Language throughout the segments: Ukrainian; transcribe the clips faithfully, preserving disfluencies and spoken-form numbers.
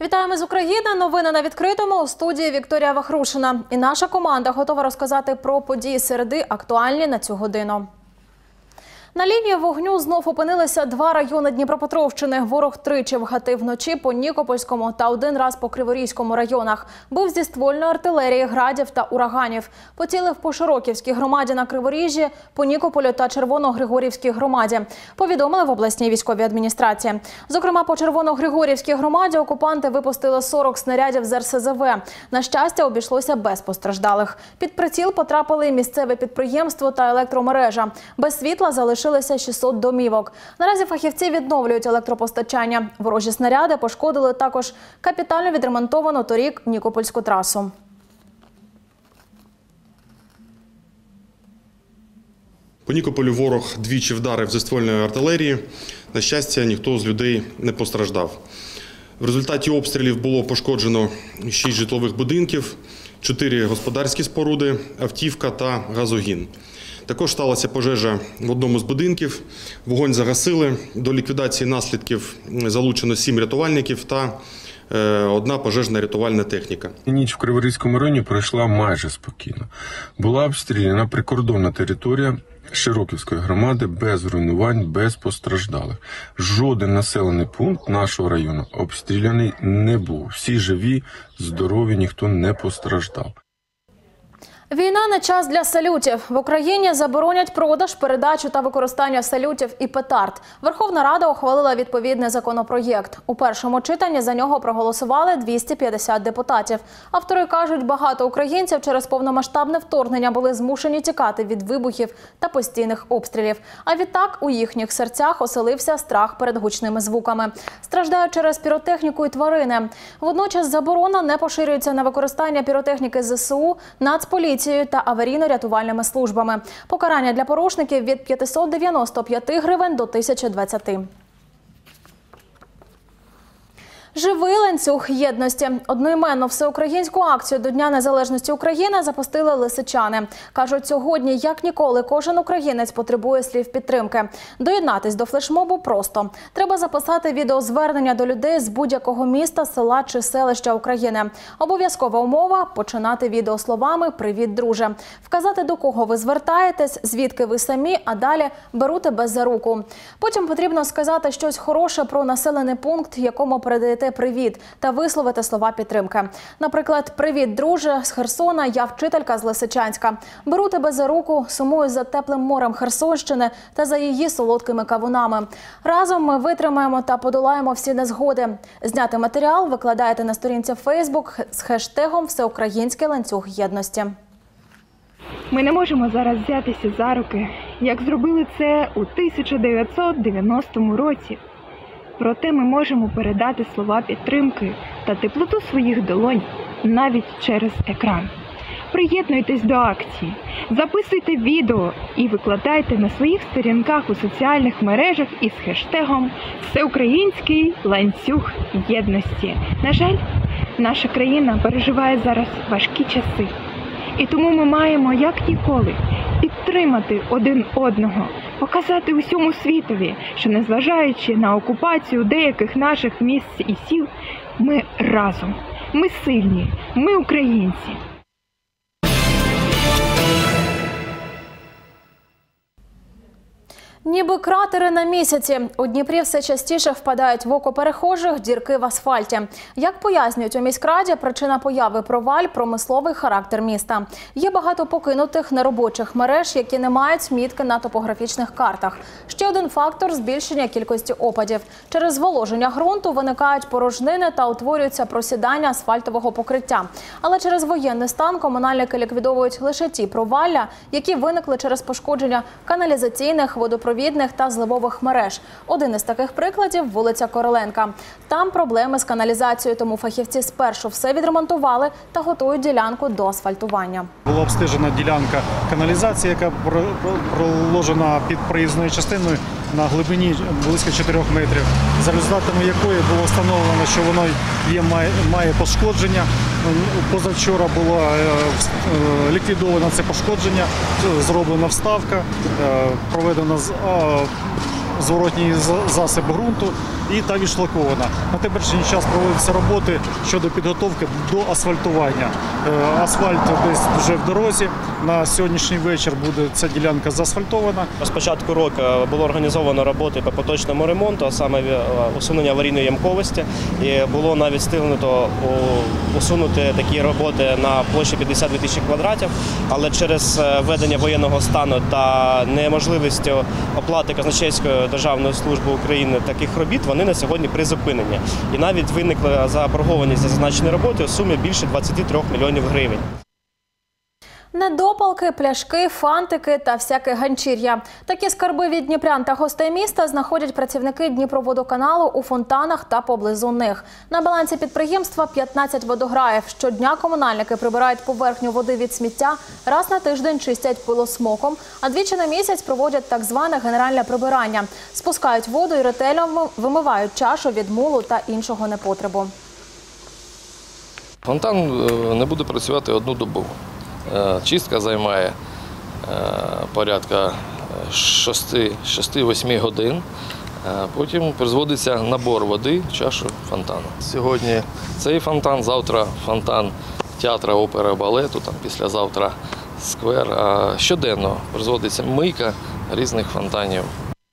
Вітаємо з України. Новини на відкритому. У студії Вікторія Вахрушина. І наша команда готова розказати про події середи, актуальні на цю годину. На лінії вогню знов опинилися два райони Дніпропетровщини. Ворог тричі вгатив вночі по Нікопольському та один раз по Криворізькому районах. Бив зі ствольної артилерії, градів та ураганів. Поцілив по Широківській громаді на Криворіжжі, по Нікополю та Червоно-Григорівській громаді. Повідомили в обласній військовій адміністрації. Зокрема, по Червоно-Григорівській громаді окупанти випустили сорок снарядів з Ер Ес Зе Ве. На щастя, обійшлося без постраждалих. Під приціл потрапили місцеве підприємство та електромережа. Без світла залишилися Лишилося шістсот домівок. Наразі фахівці відновлюють електропостачання. Ворожі снаряди пошкодили також капітально відремонтовану торік Нікопольську трасу. По Нікополю ворог двічі вдарив зі ствольної артилерії. На щастя, ніхто з людей не постраждав. В результаті обстрілів було пошкоджено шість житлових будинків, чотири господарські споруди, автівка та газогін. Також сталася пожежа в одному з будинків, вогонь загасили, до ліквідації наслідків залучено сім рятувальників та одна пожежна рятувальна техніка. Ніч в Криворізькому районі пройшла майже спокійно. Була обстріляна прикордонна територія Широківської громади без руйнувань, без постраждалих. Жоден населений пункт нашого району обстріляний не був. Всі живі, здорові, ніхто не постраждав. Війна не час для салютів. В Україні заборонять продаж, передачу та використання салютів і петард. Верховна Рада ухвалила відповідний законопроєкт. У першому читанні за нього проголосували двісті п'ятдесят депутатів. Автори кажуть, багато українців через повномасштабне вторгнення були змушені тікати від вибухів та постійних обстрілів. А відтак у їхніх серцях оселився страх перед гучними звуками. Страждають через піротехніку і тварини. Водночас заборона не поширюється на використання піротехніки Зе Се У, Нацполіції та аварійно-рятувальними службами. Покарання для порушників від п'ятисот дев'яноста п'яти гривень до тисячі двадцяти. Живий ланцюг єдності. Одноіменну всеукраїнську акцію до Дня незалежності України запустили лисичани. Кажуть, сьогодні, як ніколи, кожен українець потребує слів підтримки. Доєднатись до флешмобу просто. Треба записати відеозвернення до людей з будь-якого міста, села чи селища України. Обов'язкова умова – починати відео словами «Привіт, друже». Вказати, до кого ви звертаєтесь, звідки ви самі, а далі «Беру тебе за руку». Потім потрібно сказати щось хороше про населений пункт, якому передаєте привіт, та висловити слова підтримки. Наприклад, «Привіт, друже, з Херсона, я вчителька з Лисичанська. Беру тебе за руку, сумую за теплим морем Херсонщини та за її солодкими кавунами. Разом ми витримаємо та подолаємо всі незгоди». Зняти матеріал викладаєте на сторінці Фейсбук з хештегом «Всеукраїнський ланцюг єдності». Ми не можемо зараз взятися за руки, як зробили це у тисяча дев'ятсот дев'яностому році. Проте ми можемо передати слова підтримки та теплоту своїх долонь навіть через екран. Приєднуйтесь до акції, записуйте відео і викладайте на своїх сторінках у соціальних мережах із хештегом «Всеукраїнський ланцюг єдності». На жаль, наша країна переживає зараз важкі часи. І тому ми маємо, як ніколи, підтримати один одного, показати усьому світові, що незважаючи на окупацію деяких наших місць і сіл, ми разом, ми сильні, ми українці. Ніби кратери на місяці. У Дніпрі все частіше впадають в око перехожих дірки в асфальті. Як пояснюють у міськраді, причина появи проваль – промисловий характер міста. Є багато покинутих неробочих мереж, які не мають мітки на топографічних картах. Ще один фактор – збільшення кількості опадів. Через зволоження ґрунту виникають порожнини та утворюються просідання асфальтового покриття. Але через воєнний стан комунальники ліквідовують лише ті провалля, які виникли через пошкодження каналізаційних, водопровідних та зливових мереж. Один із таких прикладів – вулиця Короленка. Там проблеми з каналізацією, тому фахівці спершу все відремонтували та готують ділянку до асфальтування. Була обстежена ділянка каналізації, яка проложена під проїзною частиною на глибині близько чотирьох метрів, за результатами якої було встановлено, що воно є, має, має пошкодження. Позавчора було ліквідовано це пошкодження, зроблена вставка, проведено зворотній засіб ґрунту і та відшлакована. На теперішній час проводяться роботи щодо підготовки до асфальтування. Асфальт десь вже в дорозі. На сьогоднішній вечір буде ця ділянка заасфальтована. З початку року було організовано роботи по поточному ремонту, а саме усунення аварійної ямковості. І було навіть встигнуто усунути такі роботи на площі п'ятдесят дві тисячі квадратів, але через введення воєнного стану та неможливістю оплати Казначейської державної служби України таких робіт, вони на сьогодні призупинені. І навіть виникла заборгованість за зазначені роботи у сумі більше двадцяти трьох мільйонів гривень. Недопалки, пляшки, фантики та всяке ганчір'я. Такі скарби від дніпрян та гостей міста знаходять працівники Дніпроводоканалу у фонтанах та поблизу них. На балансі підприємства п'ятнадцять водограїв. Щодня комунальники прибирають поверхню води від сміття, раз на тиждень чистять пилосмоком, а двічі на місяць проводять так зване генеральне прибирання. Спускають воду і ретельно вимивають чашу від мулу та іншого непотребу. Фонтан не буде працювати одну добу. Чистка займає порядка шести-восьми годин, потім призводиться набор води в чашу фонтану. Сьогодні цей фонтан, завтра фонтан театру, опери, балету, там післязавтра сквер. А щоденно призводиться мийка різних фонтанів.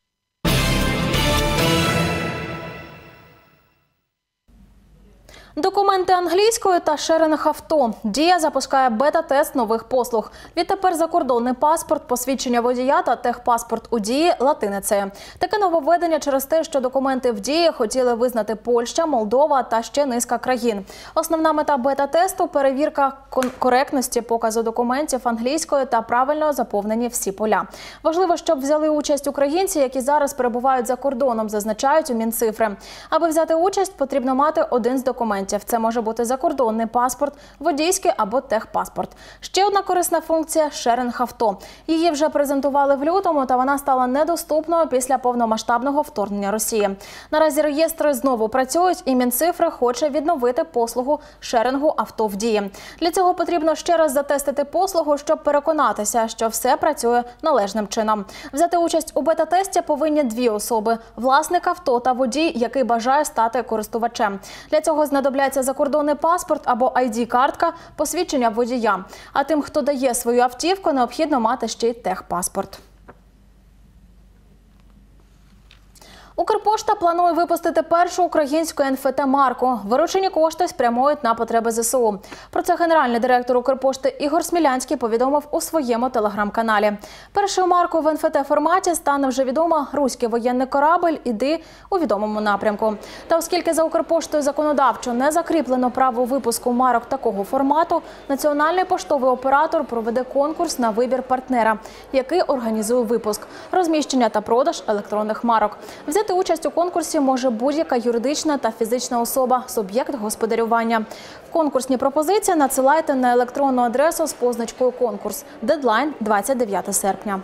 Документи англійською та шеринг авто. Дія запускає бета-тест нових послуг. Відтепер закордонний паспорт, посвідчення водія та техпаспорт у дії латиницею. Таке нововведення через те, що документи в дії хотіли визнати Польща, Молдова та ще низка країн. Основна мета бета-тесту – перевірка коректності показу документів англійською та правильно заповнені всі поля. Важливо, щоб взяли участь українці, які зараз перебувають за кордоном, зазначають у Мінцифри. Аби взяти участь, потрібно мати один з документів. Це може бути закордонний паспорт, водійський або техпаспорт. Ще одна корисна функція – шеринг авто. Її вже презентували в лютому, та вона стала недоступною після повномасштабного вторгнення Росії. Наразі реєстри знову працюють, і Мінцифри хоче відновити послугу шерингу авто в дії. Для цього потрібно ще раз затестити послугу, щоб переконатися, що все працює належним чином. Взяти участь у бета-тесті повинні дві особи – власник авто та водій, який бажає стати користувачем. Для цього знадобляється закордонний паспорт або ай ді-картка, посвідчення водія. А тим, хто дає свою автівку, необхідно мати ще й техпаспорт. Укрпошта планує випустити першу українську ен еф те-марку. Виручені кошти спрямують на потреби зе се у. Про це генеральний директор Укрпошти Ігор Смілянський повідомив у своєму телеграм-каналі. Першою маркою в ен еф те-форматі стане вже відома руський воєнний корабль «Іди» у відомому напрямку. Та оскільки за Укрпоштою законодавчо не закріплено право випуску марок такого формату, національний поштовий оператор проведе конкурс на вибір партнера, який організує випуск, розміщення та продаж електронних марок. Взяти участь у конкурсі може будь-яка юридична та фізична особа, суб'єкт господарювання. Конкурсні пропозиції надсилайте на електронну адресу з позначкою «Конкурс». Дедлайн – двадцять дев'яте серпня.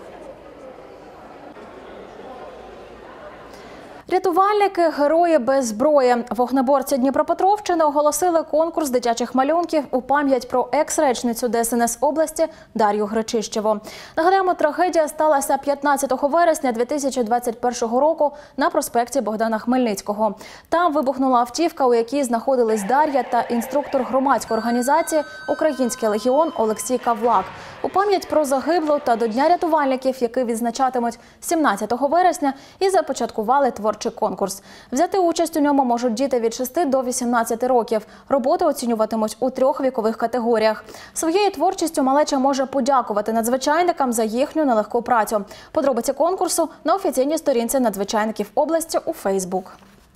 Рятувальники – герої без зброї. Вогнеборці Дніпропетровщини оголосили конкурс дитячих малюнків у пам'ять про екс-речницю Де ес ен ес області Дар'ю Гречищеву. Нагадаємо, трагедія сталася п'ятнадцятого вересня дві тисячі двадцять першого року на проспекті Богдана Хмельницького. Там вибухнула автівка, у якій знаходились Дар'я та інструктор громадської організації «Український легіон» Олексій Кавлак. У пам'ять про загиблу та до Дня рятувальників, який відзначатимуть сімнадцятого вересня, і започаткували творчий конкурс. Взяти участь у ньому можуть діти від шести до вісімнадцяти років. Роботи оцінюватимуть у трьох вікових категоріях. Своєю творчістю малеча може подякувати надзвичайникам за їхню нелегку працю. Подробиці конкурсу на офіційній сторінці надзвичайників області у Фейсбук.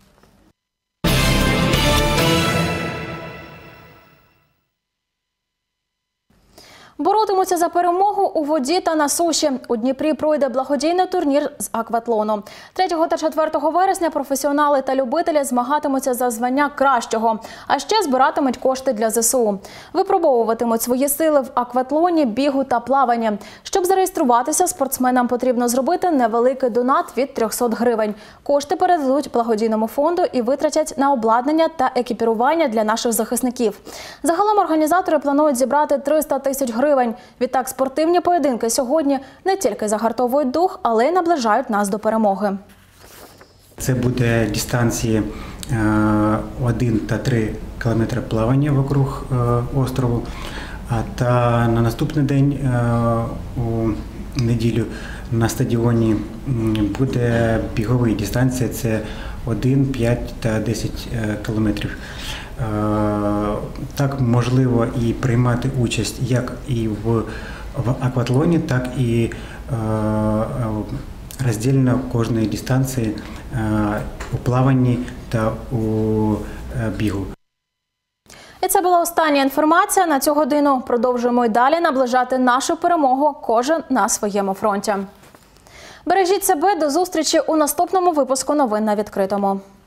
Боротимуться за перемогу у воді та на суші. У Дніпрі пройде благодійний турнір з акватлону. третього та четвертого вересня професіонали та любителі змагатимуться за звання кращого, а ще збиратимуть кошти для зе се у. Випробовуватимуть свої сили в акватлоні, бігу та плаванні. Щоб зареєструватися, спортсменам потрібно зробити невеликий донат від трьохсот гривень. Кошти передадуть благодійному фонду і витратять на обладнання та екіпірування для наших захисників. Загалом організатори планують зібрати триста тисяч гривень. Відтак спортивні поєдинки сьогодні не тільки загартовують дух, але й наближають нас до перемоги. Це буде дистанції один та три кілометри плавання вокруг острову. Та на наступний день у неділю на стадіоні буде бігові дистанції, це один, п'ять та десять кілометрів. Так можливо і приймати участь як і в, в акватлоні, так і роздільно кожної дистанції у плаванні та у бігу. І це була остання інформація на цю годину. Продовжуємо й далі наближати нашу перемогу, кожен на своєму фронті. Бережіть себе, до зустрічі у наступному випуску новин на відкритому.